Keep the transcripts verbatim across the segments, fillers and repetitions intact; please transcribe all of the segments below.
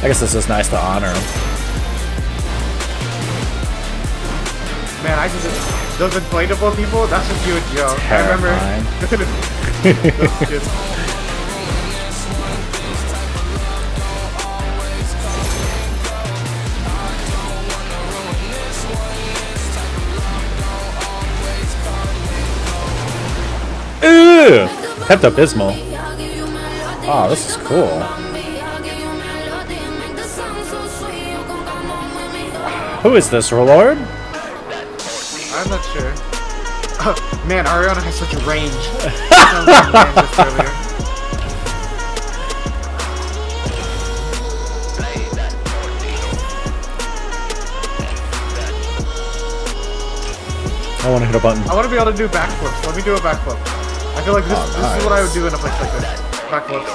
I guess this is nice to honor him. Man, I just those inflatable people. That's just you and Joe. Terrifying. I remember. That's just, Ew! Pepto-Bismol. Oh, this is cool. Who is this, Warlord? I'm not sure. Oh, man, Ariana has such a range. I just earlier. I want to hit a button. I want to be able to do backflips. Let me do a backflip. I feel like this, Oh, this nice. is what I would do in a place like this. Backflips.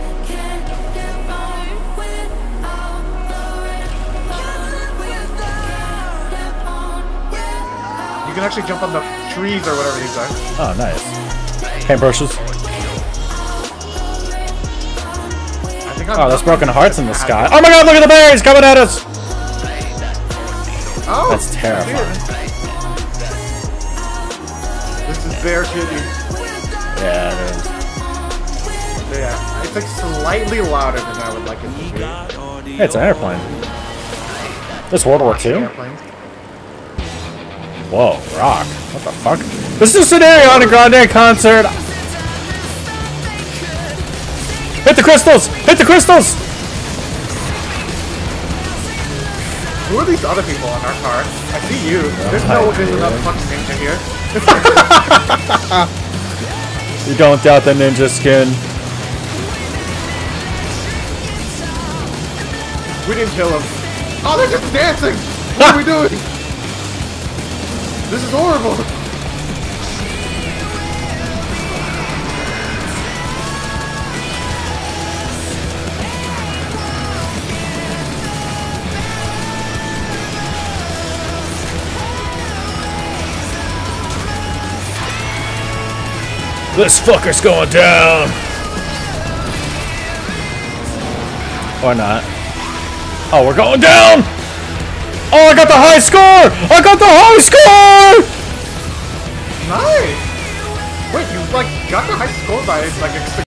You can actually jump on the trees or whatever these are. Oh, nice. Paintbrushes. I think I'm Oh, there's broken hearts in the I sky. have- Oh my god, look at the berries coming at us! Oh, That's terrifying. This is bear shitty. Yeah, it is. Yeah, it's like slightly louder than I would like it to be. Hey, it's an airplane. This World War Two? Airplane. Whoa, rock. What the fuck? This is an Ariana Grande concert! Hit the crystals! Hit the crystals! Who are these other people in our car? I see you. There's hi, no there's dude. enough fucking ninja here. You don't doubt the ninja skin. We didn't kill him. Oh, they're just dancing! What are we doing? This is horrible! This fucker's going down! Or not. Oh, we're going down! Oh, I got the high score! I got the high score! Nice! Wait, you like got the high score by like a